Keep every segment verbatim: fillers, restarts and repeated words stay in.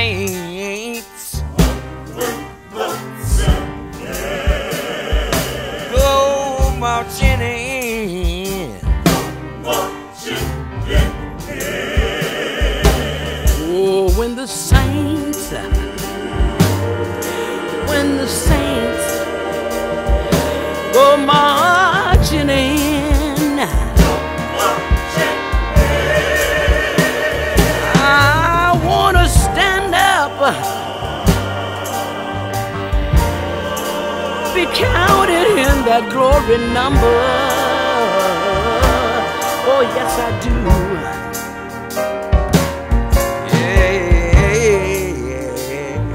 saints go marching in. Oh, when the saints, when the saints go marching in, I wanna stand up, be counted in that glory number. Oh yes I do. Yeah, yeah.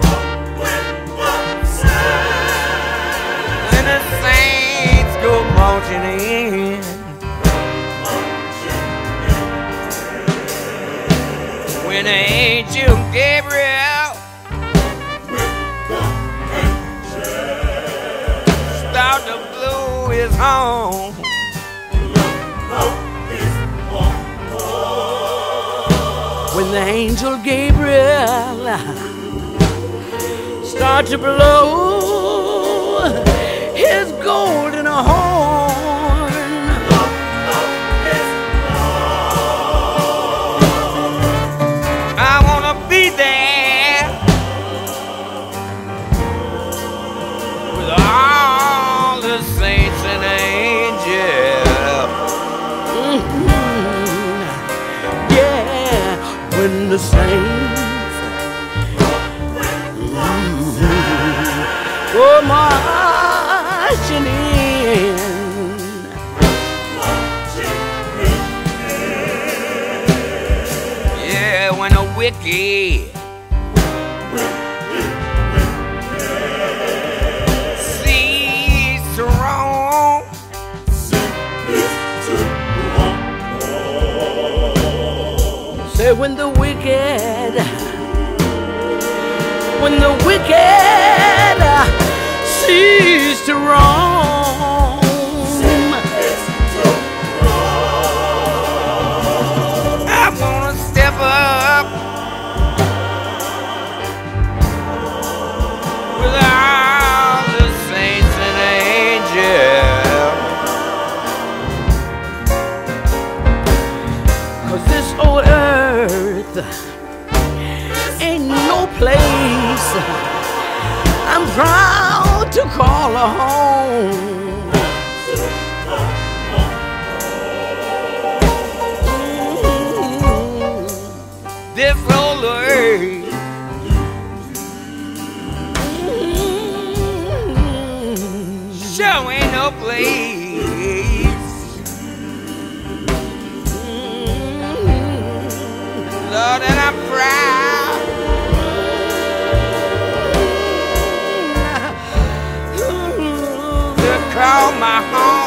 When the saints go marching in, when the angel Gabriel start to blow his horn, when the angel Gabriel start to blow his golden horn, I wanna be there with all the saints and angels. Mm-hmm. Yeah, when the saints mm-hmm. go marching in. Yeah, when the wicked cease to roam, say when the wicked, when the wicked cease to roam, I wanna step up with all the saints and angels, 'cause this old earth ain't no place I'm proud to call a home. Mm-hmm. This old earth mm-hmm. sure ain't no place. Mm-hmm. Lord, and I'm proud to call my home.